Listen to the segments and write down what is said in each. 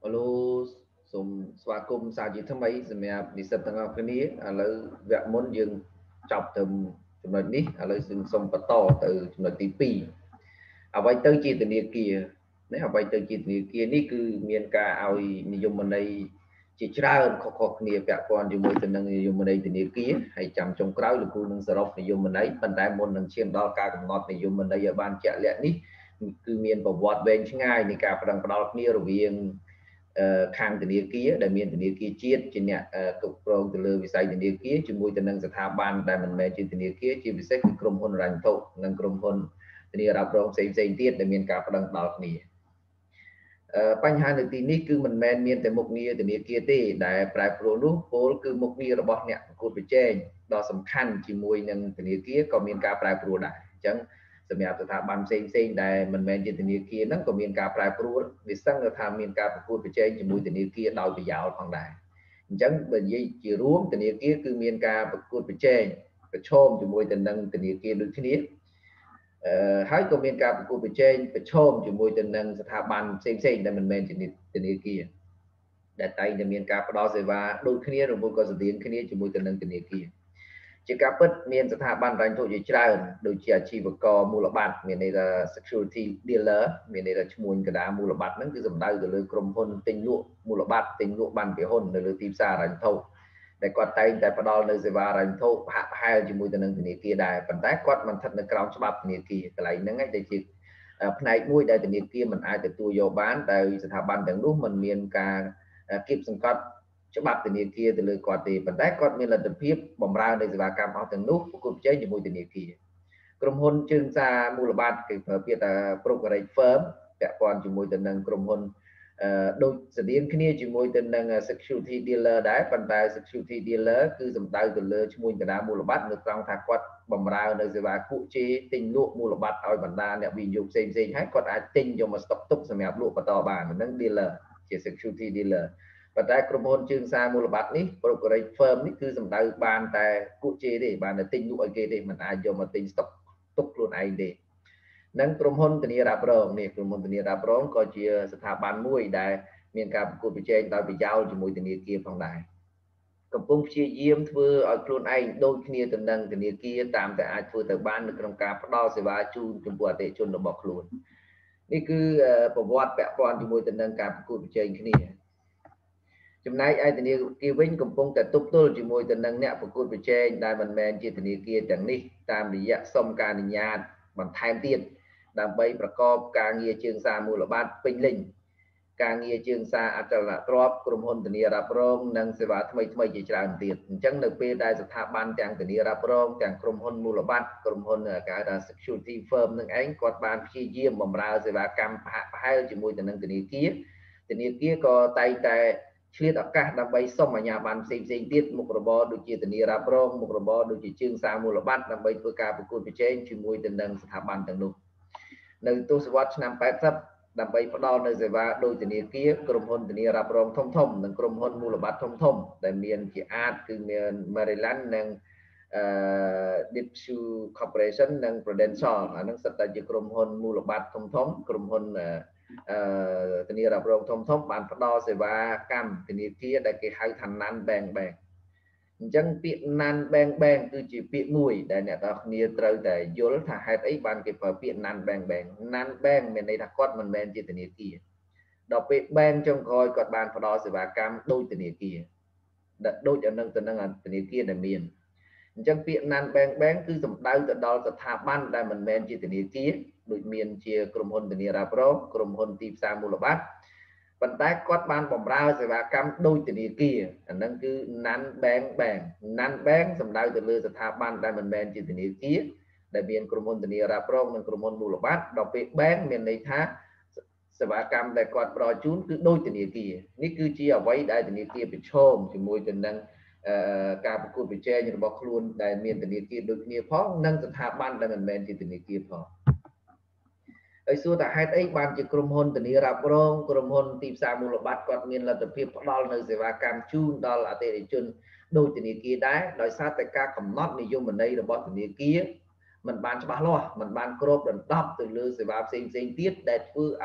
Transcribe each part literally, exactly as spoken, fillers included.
Alo សូមស្វាគមន៍សាជាថ្មីសម្រាប់និស្សិតទាំងអស់គ្នាឥឡូវវគ្គមុនយើងចប់ទៅចំណុចនេះឥឡូវសូមសូមបន្តទៅចំណុចទីពីរអ្វីទៅជាធនាគារនេះអ្វីទៅជាធនាគារនេះគឺមានការឲ្យនិយមន័យជាច្រើនខុសៗគ្នាពាក់ព័ន្ធជាមួយទៅនឹងនិយមន័យធនាគារហើយចាំចុងក្រោយលោកគ្រូនឹងសរុបនិយមន័យប៉ុន្តែមុននឹងឈានដល់ការកំណត់និយមន័យឲ្យបានជាក់លាក់នេះគឺមានប្រវត្តិវែងឆ្ងាយនៃការប្រឹងផ្ដាល់គ្នារវាងខាងធនាគារដែលមានធនាគារជាតិជាអ្នកគ្រប់គ្រងទៅលើវិស័យធនាគារជាមួយទៅនឹងស្ថាប័នដែលមិនមែនជាធនាគារជាពិសេសគឺក្រុមហ៊ុនរ៉ាញ់វត្ថុនិងក្រុមហ៊ុនធានារ៉ាប់រងផ្សេងផ្សេងទៀតដែលមានការប្តឹងដល់គ្នាបញ្ហានៅទីនេះគឺមិនមែនមានតែមុខងារធនាគារទេដែលប្រែប្រួលនោះពលគឺមុខងាររបស់អ្នកប្រកួតប្រជែងដ៏សំខាន់ជាមួយនឹងធនាគារក៏មានការប្រែប្រួលដែរអញ្ចឹងសម្រាប់ស្ថាប័នផ្សេងផ្សេងដែលមិនមែនជាធនាគារហ្នឹងក៏មានការប្រែប្រួលវាសឹងថាមានការប្រកួតប្រជែងជាមួយធនាគារដោយប្រយោលផងដែរអញ្ចឹងបើនិយាយជារួមធនាគារគឺមានការប្រកួតប្រជែងប្រឈមជាមួយទៅនឹងធនាគារដូចគ្នាអឺហើយក៏មានការប្រកួតប្រជែងប្រឈមជាមួយទៅនឹងស្ថាប័នផ្សេងផ្សេងដែលមិនមែនជាធនាគារដែលតែងតែមានការផ្ដល់សេវាដូចគ្នារមួយក៏ស្តៀងគ្នាជាមួយទៅនឹងធនាគារជាការពិតមានស្ថាប័នរ៉ាញ់ទុកជាច្រើនដូចជាអាជីវករមូលបត្រមានន័យថា security dealer មានន័យថាឈ្មួញកណ្ដាលមូលបត្រហ្នឹងគឺសំដៅទៅលើក្រុមហ៊ុនទិញលក់មូលបត្រទិញលក់ប័ណ្ណពហុននៅលើទីផ្សាររ៉ាញ់ទុកដែលគាត់តែងតែផ្ដល់នៅសេវារ៉ាញ់ទុកហាក់ប្រហែលជាមួយទៅនឹងធនាគារដែរប៉ុន្តែគាត់មិនស្ថិតនៅក្រោមច្បាប់ធនាគារកន្លែងហ្នឹងឯងដែលជាផ្នែកមួយដែលធនាគារមិនអាចទទួលយកបានដោយស្ថាប័នទាំងនោះមិនមានការគៀបសង្កត់ច្បាប់ធនាគារទៅលើគាត់ទេប៉ុន្តែគាត់មានលទ្ធភាពបម្រើនៃសេវាកម្មអស់ទាំងនោះប្រកួតប្រជែងជាមួយធនាគារក្រុមហ៊ុនជើងសារមូលបត្រគេប្រើពាក្យថា brokerage firm ពាក់ព័ន្ធជាមួយទៅនឹងក្រុមហ៊ុនដូចស្តៀងគ្នាជាមួយទៅនឹង security dealer ដែរប៉ុន្តែ security dealer គឺសំដៅទៅលើឈ្មួញកណ្ដាលមូលបត្រនៅត្រង់ថាគាត់បម្រើនៅសេវាគក់ជេរទិញលក់មូលបត្រឲ្យបណ្ដាអ្នកវិនិយោគផ្សេងផ្សេងហើយគាត់អាចទិញយកមកស្តុកទុកសម្រាប់លក់បន្តបានហ្នឹង dealer ជា security dealerប៉ុន្តែក្រុមហ៊ុនជើងសារមូលបត្រនេះ brokerage firm នេះគឺសំដៅបានតែគក់ជេរទេបានតែទិញលក់ឲ្យគេទេមិនអាចយកមកទិញស្តុកទុកខ្លួនឯងទេនិងក្រុមហ៊ុនធានារ៉ាប់រងនេះក្រុមហ៊ុនធានារ៉ាប់រងក៏ជាស្ថាប័នមួយដែលមានការប្រកួតប្រជែងដោយប្រយោលជាមួយធនាគារផងដែរកំពុងព្យាយាមធ្វើឲ្យខ្លួនឯងដូចគ្នាទៅនឹងធនាគារតាមតែអាចធ្វើទៅបាននៅក្នុងការផ្ដល់សេវាជូនចំពោះអតិថិជនរបស់ខ្លួននេះគឺប្រវត្តិពាក់ព័ន្ធជាមួយទៅនឹងការប្រកួតប្រជែងគ្នាចំណែកឯធនាគារវិញកំពុងតែទប់ទល់ជាមួយទៅនឹងអ្នកប្រកួតប្រជែងដែលមិនមែនជាធនាគារទាំងនេះតាមរយៈសុំការអនុញ្ញាតបន្ថែមទៀតដើម្បីប្រកបការងារជើងសារមូលបត្រពេញលេញការងារជើងសារអចលនទ្រព្យក្រុមហ៊ុនធានារ៉ាប់រងនិងសេវាថ្មីថ្មីជាច្រើនទៀតអញ្ចឹងនៅពេលដែលស្ថាប័នទាំងធានារ៉ាប់រងទាំងក្រុមហ៊ុនមូលបត្រក្រុមហ៊ុនគេហៅថា security firm នឹងឯងគាត់បានព្យាយាមបម្រើសេវាកម្មប្រហាក់ប្រហែលជាមួយទៅនឹងធនាគារធនាគារក៏តែងតែឆ្លៀតឱកាសដើម្បីសុំអាជ្ញាប័ណ្ណផ្សេងផ្សេងទៀតមុខរបរដូចជាធានារ៉ាប់រងមុខរបរដូចជាជើងសារមូលបត្រដើម្បីធ្វើការប្រកួតប្រជែងជាមួយទៅនឹងស្ថាប័នទាំងនោះនៅទសវត្សរ៍ឆ្នាំแปดสิบដើម្បីផ្ដល់នៅសេវាដោយធនាគារក្រុមហ៊ុនធានារ៉ាប់រងធំធំនិងក្រុមហ៊ុនមូលបត្រធំធំដែលមានជាអាចគឺមាន Maryland និងអឺ Dipsu Corporation និង Prudential អានឹងសិតតែជាក្រុមហ៊ុនមូលបត្រធំធំក្រុមហ៊ុនអឺធានារ៉ាប់រងធំធំបានផ្ដល់សេវាកម្មធនាគារដែលគេហៅថា Non Bank Bank អញ្ចឹងពាក្យ Non Bank Bank គឺជាពាក្យមួយដែលអ្នកទាំងគ្នាត្រូវតែយល់ថាហេតុអីបានគេប្រើពាក្យ Non Bank Bank Non Bank មានន័យថាគាត់មិនមែនជាធនាគារដល់ពេល Bank ចុងក្រោយគាត់បានផ្ដល់សេវាកម្មដូចធនាគារដូចអានឹងទៅនឹងធនាគារដែលមានអញ្ចឹងពាក្យ Non Bank Bank គឺសំដៅទៅដល់ស្ថាប័នដែលមិនមែនជាធនាគារដូចមានជាក្រុមហ៊ុនធានារ៉ាប់រងក្រុមហ៊ុនទីផ្សារមូលបត្រប៉ុន្តែគាត់បានបម្រើសេវាកម្មដូចធនាគារអានឹងគឺ Non Bank Bank Non Bank សំដៅទៅលើស្ថាប័នដែលមិនមែនជាធនាគារដែលមានក្រុមហ៊ុនធានារ៉ាប់រងនិងក្រុមហ៊ុនមូលបត្រដល់ពេល Bank មានន័យថាសេវាកម្មដែលគាត់ផ្ដល់ជូនគឺដូចធនាគារនេះគឺជាអ្វីដែលធនាគារប្រឈមជាមួយទៅនឹងការប្រកួតប្រជែងរបស់ខ្លួនដែលមានធនាគារដូចគ្នាផងនិងស្ថាប័នដែលមិនមែនជាធនាគារផងហើយសួរថាហេតុអីបានជាក្រុមហ៊ុនធានារ៉ាប់រងក្រុមហ៊ុនទីផ្សារមូលបត្រគាត់មានលទ្ធភាពផ្ដល់នៅសេវាកម្មជូនដល់អតិថិជនដូចធនាគារដែរដោយសារតែការកំណត់និយមន័យរបស់ធនាគារមិនបានច្បាស់លាស់មិនបានគ្របដណ្ដប់ទៅលើសេវាផ្សេងផ្សេងទៀតដែលធ្វើឲ្យ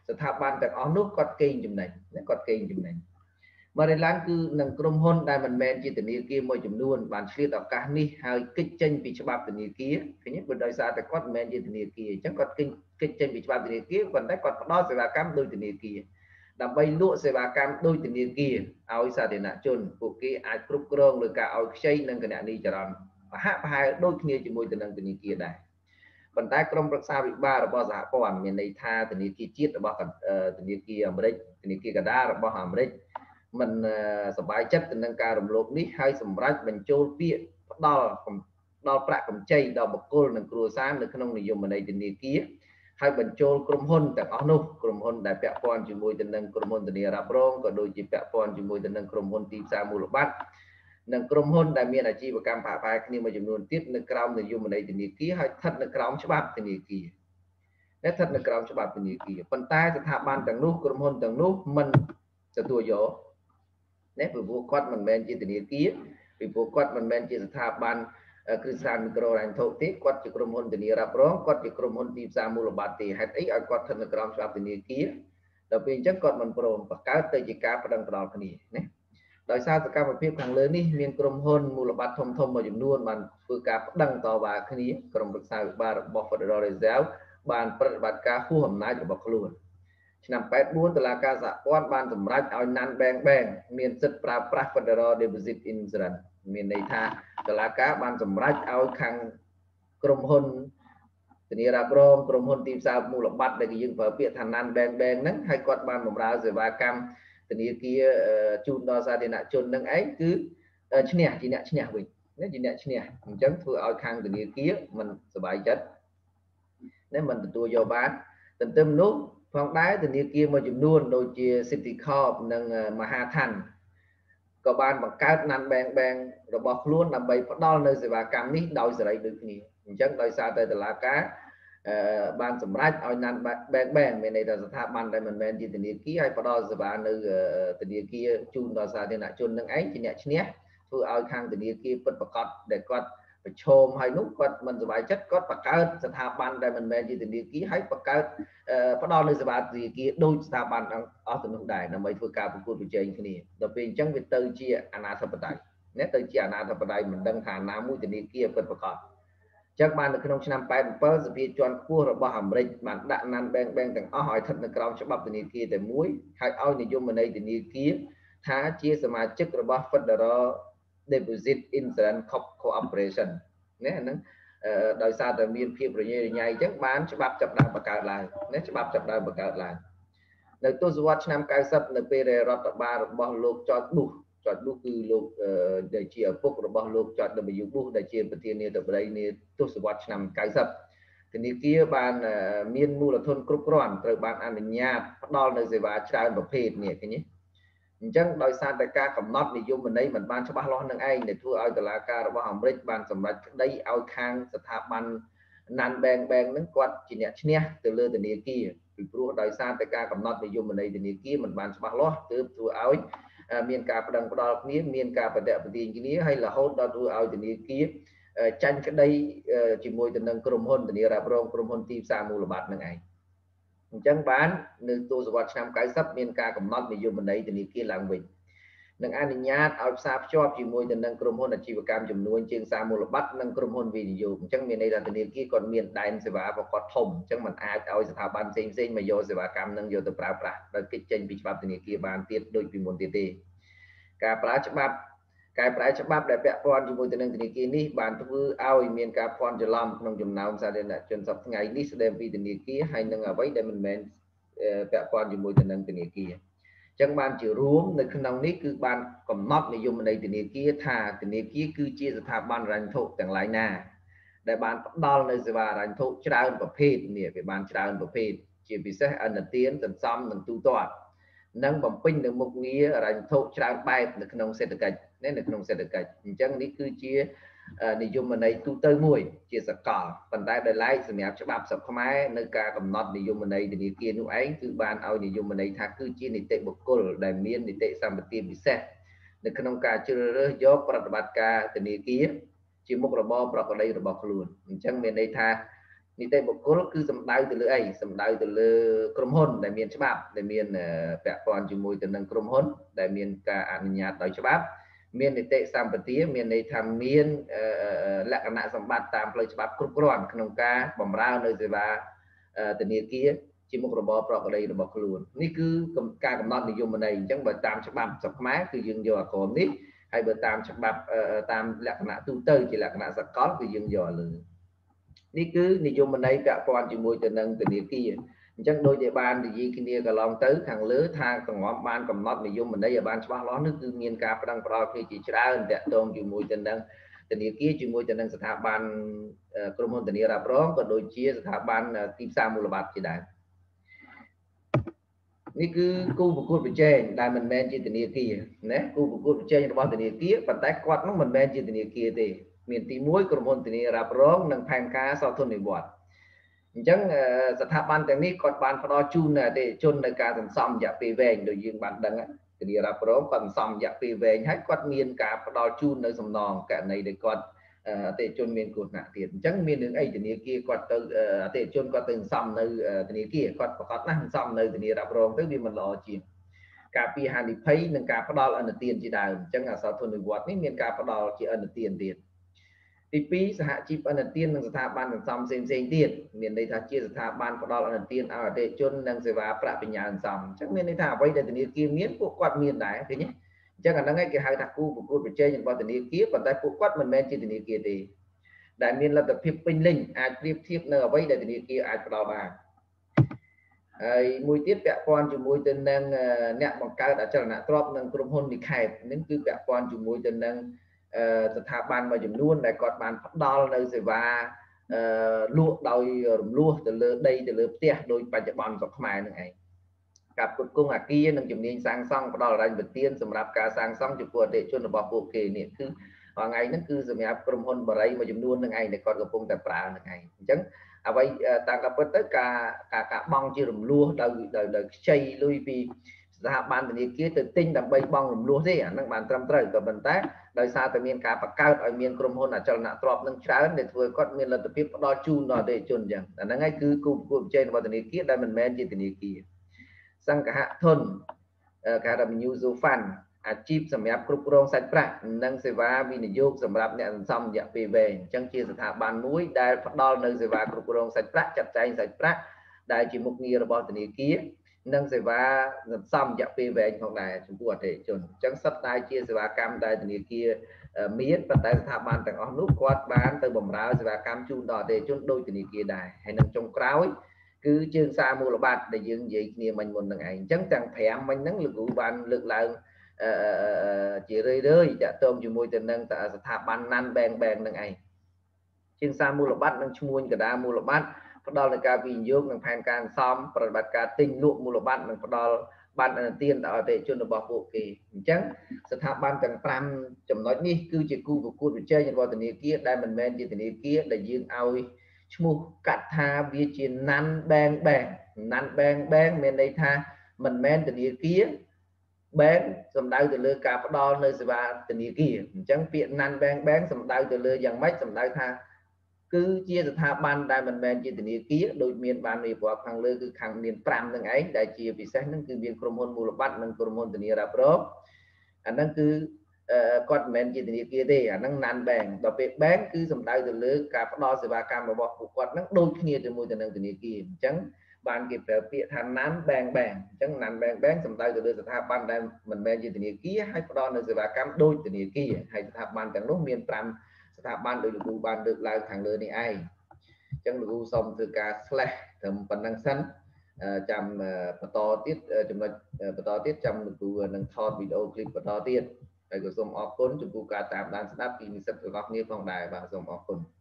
ស្ថាប័នទាំងអស់នោះគាត់កេងចំណេញគាត់កេងចំណេញមកដែលឡើងគឺនឹងក្រុមហ៊ុនដែលមិនមែនជាធនាគារមួយចំនួនបានឆ្លៀតឱកាសនេះហើយគេចចេញពីច្បាប់ធនាគារឃើញបើដោយសារតែគាត់មិនមែនជាធនាគារអញ្ចឹងគាត់គេចចេញពីច្បាប់ធនាគារប៉ុន្តែគាត់ផ្ដល់សេវាកម្មដោយធនាគារដើម្បីលក់សេវាកម្មដោយធនាគារឲ្យសាធារណជនពួកគេអាចគ្រប់គ្រងលើការឲ្យខ្ចីនិងគណនីចរន្តប្រហាក់ប្រហែលដូចគ្នាជាមួយទៅនឹងធនាគារដែរប៉ុន្តែក្រុមប្រឹក្សាវិបាលរបស់សហព័ន្ធមានន័យថាធនាគារជាតិរបស់ធនាគារអាមេរិកធនាគារកណ្ដាលរបស់អាមេរិកមិនសប្បាយចិត្តទៅនឹងការរំលោភនេះហើយសម្រាប់បញ្ចូលពាក្យផ្ដល់ដល់ប្រាក់កម្ចីដល់បុគ្គលនិងគ្រួសារនៅក្នុងនិយមន័យធនាគារហើយបញ្ចូលក្រុមហ៊ុនទាំងអស់នោះក្រុមហ៊ុនដែលពាក់ព័ន្ធជាមួយទៅនឹងក្រុមហ៊ុនធានារ៉ាប់រងក៏ដូចជាពាក់ព័ន្ធជាមួយទៅនឹងក្រុមហ៊ុនទីផ្សារមូលបត្រនិងក្រុមហ៊ុនដែលមានអាជីវកម្មប្រព័ន្ធគ្នាមួយចំនួនទៀតនៅក្រោមនិយមន័យធនាគារហើយស្ថិតនៅក្រោមច្បាប់ធនាគារដែលស្ថិតនៅក្រោមច្បាប់ធនាគារប៉ុន្តែស្ថាប័នទាំងនោះក្រុមហ៊ុនទាំងនោះមិនទទួលយកណាពីព្រោះគាត់មិនមែនជាធនាគារពីព្រោះគាត់មិនមែនជាស្ថាប័នគ្រឹះស្ថានមីក្រូហិរញ្ញវត្ថុទេគាត់ជាក្រុមហ៊ុនធានារ៉ាប់រងគាត់ជាក្រុមហ៊ុនទីផ្សារមូលបត្រទេហេតុអីឲ្យគាត់ស្ថិតនៅក្រោមច្បាប់ធនាគារដល់ពេលអញ្ចឹងគាត់មិនព្រមបង្កើតទៅជាការប្តឹងផ្តល់គ្នាណាដោយសារសកម្មភាពខាងលើនេះមានក្រុមហ៊ុនមូលបត្រធំធំមួយចំនួនបានធ្វើការប្តឹងតវ៉ាគ្នាក្រុមប្រឹក្សាវិបាលរបស់ Federal Reserve បានប្រតិបត្តិការហួសអំណាចរបស់ខ្លួនឆ្នាំแปดบួនតុលាការសហព័ន្ធបានសម្រេចឲ្យ Non Bank Bank មានសិទ្ធិប្រើប្រាស់ Federal Deposit Insurance មានន័យថាតុលាការបានសម្រេចឲ្យខាងក្រុមហ៊ុនធានារ៉ាប់រងក្រុមហ៊ុនទីផ្សារមូលបត្រដែលយើងប្រើពាក្យថា Non Bank Bank ហ្នឹងហើយគាត់បានបម្រើសេវាកម្មធនាគារជូនដល់សាធារណជននឹងឯងគឺឈ្នះជាអ្នកឈ្នះវិញណាជាអ្នកឈ្នះអញ្ចឹងធ្វើឲ្យខាងធនាគារមិនសប្បាយចិត្តណាមិនទទួលយកបានទន្ទឹមនោះផងដែរធនាគារមួយចំនួនដូចជា City Corp និងមហាឋានក៏បានបង្កើត Non Bank Bank របស់ខ្លួនដើម្បីផ្ដល់នៅសេវាកម្មនេះដោយសេរីដូចគ្នាអញ្ចឹងដោយសារតែតុលាការបានសម្រេចឲ្យ Non Bank Bank មានន័យថាស្ថាប័នដែលមិនមែនជាធនាគារឲ្យផ្ដល់សេវានៅធនាគារជូនដល់សាធារណជននឹងឯងជាអ្នកឈ្នះធ្វើឲ្យខាងធនាគារពិតប្រាកដដែលគាត់ប្រឈមហើយនោះគាត់មិនសប្បាយចិត្តគាត់បង្កើតស្ថាប័នដែលមិនមែនជាធនាគារហើយបង្កើតផ្ដល់នៅសេវាធនាគារដូចស្ថាប័នអស់ទៅនោះដែរដើម្បីធ្វើការប្រកួតប្រជែងគ្នាដល់ពេលអញ្ចឹងវាទៅជាអាណាធិបតេយ្យណាទៅជាអាណាធិបតេយ្យមិនដឹងថាណាមួយធនាគារពិតប្រាកដអញ្ចឹងបាននៅក្នុងឆ្នាំแปดสิบเจ็ดសភាជាន់ខ្ពស់របស់អាមេរិកបានដាក់ Non Bank Bank ទាំងអស់ឲ្យស្ថិតនៅក្រោមច្បាប់ធនាគារតែមួយហើយឲ្យនិយមន័យធនាគារថាជាសមាជិករបស់ Federal Deposit Insurance Corporation ណាហ្នឹងដោយសារតែមានភាពរញ៉េរញ៉ៃអញ្ចឹងបានច្បាប់ចាប់ដើមបង្កើតឡើងណាច្បាប់ចាប់ដើមបង្កើតឡើងនៅទសវត្សរ៍ឆ្នាំเก้าสิบនៅពេលដែលរដ្ឋបាលរបស់លោក George Bush George Bush គឺលោកដែលជាឪពុករបស់លោក George W Bush ដែលជាប្រធានាធិបតីនាទសវត្សរ៍ឆ្នាំเก้าสิบធនាគារបានមានមូលធនគ្រប់គ្រាន់ត្រូវបានអនុញ្ញាតផ្ដល់នៅសេវាច្រើនប្រភេទនេះឃើញទេអញ្ចឹងដោយសារតែការកំណត់និយមន័យមិនបានច្បាស់លាស់នឹងឯងដែលធ្វើឲ្យតុលាការរបស់អាមេរិកបានសម្រេចក្តីឲ្យខាងស្ថាប័ន Non Bank Bank ហ្នឹងគាត់ជាអ្នកឈ្នះទៅលើធនាគារពីព្រោះដោយសារតែការកំណត់និយមន័យធនាគារមិនបានច្បាស់លាស់ទើបធ្វើឲ្យមានការប្តឹងផ្តល់គ្នាមានការបដិបទាគ្នាហើយរហូតដល់ធ្វើឲ្យធនាគារចាញ់ក្តីជាមួយទៅនឹងក្រុមហ៊ុនធានារ៉ាប់រងក្រុមហ៊ុនទីផ្សារមូលបត្រនឹងឯងអញ្ចឹងបាននៅទសវត្សរ៍ឆ្នាំเก้าสิบមានការកំណត់និយមន័យធនាគារឡើងវិញនឹងអនុញ្ញាតឲ្យផ្សារភ្ជាប់ជាមួយទៅនឹងក្រុមហ៊ុនអាជីវកម្មចំនួនជាងសារមូលបត្រនិងក្រុមហ៊ុនវិនិយោគអញ្ចឹងមានន័យថាធនាគារគាត់មានដែនសេវារបស់គាត់ធំអញ្ចឹងมันអាចឲ្យស្ថាប័នផ្សេងផ្សេងមកយកសេវាកម្មនឹងយកទៅប្រើប្រាស់ដោយគេចចេញពីច្បាប់ធនាគារបានទៀតដូចពីមុនទៀតទេការប្រើច្បាប់កែប្រែច្បាប់ដែលពាក់ព័ន្ធជាមួយទៅនឹងធនាគារនេះបានធ្វើឲ្យមានការភ័ន្តច្រឡំក្នុងចំណោមសាធារណជនសប្តាហ៍ថ្ងៃនេះស្ដីពីធនាគារហើយនឹងអ្វីដែលមិនមែនពាក់ព័ន្ធជាមួយទៅនឹងធនាគារចឹងបានជារួមនៅក្នុងនេះគឺបានកំណត់និយមន័យធនាគារថាធនាគារគឺជាស្ថាប័នហិរញ្ញវត្ថុទាំងឡាយណាដែលបានផ្ដល់នៅសេវាហិរញ្ញវត្ថុច្រើនប្រភេទនេះវាបានច្រើនប្រភេទជាពិសេសអនុទានសន្សំនិងទូទាត់និងបំពេញនៅមុខងារហិរញ្ញវត្ថុច្រើនបែបនៅក្នុងសេដ្ឋកិច្ចនៅក្នុងសេដ្ឋកិច្ចអញ្ចឹងនេះគឺជានិយមន័យទូទៅមួយជាសកលប៉ុន្តែដោយឡែកសម្រាប់ច្បាប់ស្រុកខ្មែរនៅការកំណត់និយមន័យធនាគារនោះឯងគឺបានឲ្យនិយមន័យថាគឺជានីតិបុគ្គលដែលមាននីតិសម្បទាពិសេសនៅក្នុងការជ្រើសរើសយកប្រតិបត្តិការធនាគារជាមុខរបរប្រកបដីរបស់ខ្លួនអញ្ចឹងមានន័យថានីតិបុគ្គលគឺសំដៅទៅលើអីសំដៅទៅលើក្រុមហ៊ុនដែលមានច្បាប់ដែលមានពាក់ព័ន្ធជាមួយទៅនឹងក្រុមហ៊ុនដែលមានការអនុញ្ញាតដោយច្បាប់មាននីតិសម្បទាមានន័យថាមានលក្ខណៈសម្បត្តិតាមផ្លូវច្បាប់គ្រប់គ្រាន់ក្នុងការបម្រើនៅសេវាធនាគារជាមុខរបរប្រក្រតីរបស់ខ្លួននេះគឺការកំណត់និយមន័យអញ្ចឹងបើតាមច្បាប់ស្រុកខ្មែរគឺយើងយកអាក្រមនេះហើយបើតាមច្បាប់តាមលក្ខណៈទូទៅជាលក្ខណៈសកលគឺយើងយកលើនេះគឺនិយមន័យពាក់ព័ន្ធជាមួយទៅនឹងធនាគារអញ្ចឹងដូចជាបាននិយាយគ្នាកន្លងទៅខាងលើថាកងំបានកំណត់និយមន័យឲ្យបានច្បាស់លាស់នោះគឺមានការប្រឹងប្រែងគ្នាជាច្រើនតាក់ទងជាមួយទៅនឹងធនាគារជាមួយទៅនឹងស្ថាប័នក្រុមហ៊ុនធានារ៉ាប់រងក៏ដូចជាស្ថាប័នទីផ្សារមូលបត្រជាដើមនេះគឺគូប្រកួតប្រជែងដែលមិនមែនជាធនាគារណាគូប្រកួតប្រជែងរបស់ធនាគារប៉ុន្តែគាត់នោះមិនមែនជាធនាគារទេមានទីមួយក្រុមហ៊ុនធានារ៉ាប់រងនិងផែនការសោធននិវត្តន៍អញ្ចឹងស្ថាប័នទាំងនេះគាត់បានផ្ដល់ជូនអតិថិជននៅការសន្សំរយៈពេលវែងដូចយើងបានដឹងធានារ៉ាប់រងគាត់សន្សំរយៈពេលវែងហើយគាត់មានការផ្ដល់ជូននៅសំណងករណីដែលគាត់អតិថិជនមានគ្រោះថ្នាក់ទៀតអញ្ចឹងមាននឹងអីធនាគារគាត់ទៅអតិថិជនគាត់ទៅសន្សំនៅធនាគារគាត់ប្រកាសណាស់សន្សំនៅធានារ៉ាប់រងទៅវាមិនល្អជាងការពារហានិភ័យនិងការផ្ដល់អនុទានជាដើមអញ្ចឹងអសោធននិវត្តន៍នេះមានការផ្ដល់ជាអនុទានទៀតទីពីរសហជីពអនុទាននិងស្ថាប័នសន្សំផ្សេងផ្សេងទៀតមានន័យថាជាស្ថាប័នផ្ដល់អនុទានឲ្យអតិថិជននិងសេវាប្រាក់បញ្ញើសន្សំអញ្ចឹងមានន័យថាអ្វីដែលធនាគារមានពួកគាត់មានដែរឃើញទេអញ្ចឹងអាហ្នឹងឯងគេហៅថាគូប្រកួតប្រជែងរបស់ធនាគារប៉ុន្តែពួកគាត់មិនមែនជាធនាគារទេដែលមានលទ្ធភាពពេញលេញអាចប្រៀបធៀបនៅអ្វីដែលធនាគារអាចផ្ដល់បានហើយមួយទៀតពាក់ព័ន្ធជាមួយទៅនឹងអ្នកបង្កើតអចលនទ្រព្យនិងក្រុមហ៊ុនលិខិតនេះគឺពាក់ព័ន្ធជាមួយទៅនឹងស្ថាប័នមួយចំនួនដែលគាត់បានផ្ដល់នៅសេវាលក់ដោយរំលោះទៅលើដីទៅលើផ្ទះដោយបច្ចុប្បន្នស្រុកខ្មែរនឹងឯងការផ្គត់ផ្គង់អគារនិងជំនាញសាងសង់ផ្ដល់រញ្ញទានសម្រាប់ការសាងសង់ចំពោះអតិថិជនរបស់ពួកគេនេះគឺថ្ងៃហ្នឹងគឺសម្រាប់ក្រុមហ៊ុនបរិយមួយចំនួននឹងឯងដែលគាត់កំពុងតែប្រើនឹងឯងអញ្ចឹងអ្វីតាមការពិតទៅការការការបង់ជារំលោះដោយដោយខ្ចីលុយពីស្ថាប័នធនាគារទៅទិញដើម្បីបង់រំលោះទេអាហ្នឹងបានត្រឹមត្រូវក៏ប៉ុន្តែដោយសារតែមានការបង្កើតឲ្យមានក្រុមហ៊ុនអចលនទ្រព្យនឹងច្រើនដែលធ្វើឲ្យគាត់មានលទ្ធភាពផ្ដល់ជូនដល់អតិថិជនអញ្ចឹងអាហ្នឹងហើយគឺគូប្រកួតប្រជែងរបស់ធនាគារដែលមិនមែនជាធនាគារសង្ឃហធនគេហៅថា mutual fund អាជីពសម្រាប់គ្រប់គ្រងសាច់ប្រាក់និងសេវាវិនិយោគសម្រាប់អ្នកសន្សំរយៈពេលវែងអញ្ចឹងជាស្ថាប័នមួយដែលផ្ដល់នៅសេវាគ្រប់គ្រងសាច់ប្រាក់ចាត់ចែងសាច់ប្រាក់ដែលជាមុខងាររបស់ធនាគារនិងសេវាសន្សំរយៈពេលវែងផងដែរចំពោះអតិថិជនអញ្ចឹងសិតតែជាសេវាកម្មដែលធនាគារមានប៉ុន្តែស្ថាប័នទាំងអស់នោះគាត់បានទៅបម្រើសេវាកម្មជូនដល់អតិថិជនដោយធនាគារដែរហើយនឹងចុងក្រោយគឺជើងសារមូលបត្រដែលយើងនិយាយគ្នាមិញមុននឹងឯងអញ្ចឹងទាំងប្រាំមិញហ្នឹងលោកគ្រូបានលើកឡើងជារឿយរឿយតាក់ទងជាមួយទៅនឹងស្ថាប័នណាន់បែងបែងនឹងឯងជើងសារមូលបត្រនិងឈ្មួញកណ្ដាលមូលបត្រផ្ដល់នឹងការវិនិយោគនិងផែនការសន្សំប្រតិបត្តិការទិញលក់មូលបត្រនិងផ្ដល់បានអនុទានដល់អតិថិជនរបស់ពួកគេអញ្ចឹងស្ថាប័នទាំងប្រាំចំណុចនេះគឺជាគូប្រកួតប្រជែងរបស់ធនាគារដែលមិនមែនជាធនាគារដែលយើងឲ្យឈ្មោះកាត់ថាវាជាណាន់បែងបែងណាន់បែងបែងមានន័យថាមិនមែនធនាគារបែងសំដៅទៅលើការផ្ដល់នៅសេវាធនាគារអញ្ចឹងពាក្យណាន់បែងបែងសំដៅទៅលើយ៉ាងម៉េចសំដៅថាគឺជាស្ថាប័នដែលមិនមែនជាធនាគារដូចមានបានរៀបរាប់ខាងលើគឺខាងមានប្រាំនឹងឯងដែលជាពិសេសហ្នឹងគឺមានក្រុមហ៊ុនមូលបត្រនិងក្រុមហ៊ុនធានារ៉ាប់រងអាហ្នឹងគឺគាត់មិនមែនជាធនាគារទេអាហ្នឹងណាន់បែងដល់ពេលបែងគឺសំដៅទៅលើការផ្ដល់សេវាកម្មរបស់ពួកគាត់ហ្នឹងដូចគ្នាជាមួយទៅនឹងធនាគារអញ្ចឹងបានគេប្រើពាក្យថាណាន់បែងបែងអញ្ចឹងណាន់បែងបែងសំដៅទៅលើស្ថាប័នដែលមិនមែនជាធនាគារហើយផ្ដល់នៅសេវាកម្មដូចធនាគារហើយស្ថាប័នទាំងនោះមានប្រាំស្ថាប័នដោយលោកគ្រូបានលើកឡើងខាងលើនេះឯងអញ្ចឹងលោកគ្រូសូមធ្វើការ slash ត្រឹមប៉ុណ្្នឹងសិនចាំបន្តទៀតចំណុចបន្តទៀតចាំលោកគ្រូនឹងថតវីដេអូឃ្លីបបន្តទៀតហើយក៏សូមអរគុណចំពោះការតាមដានស្ដាប់ពីនិស្សិតរបស់គ្នាផងដែរបាទសូមអរគុណ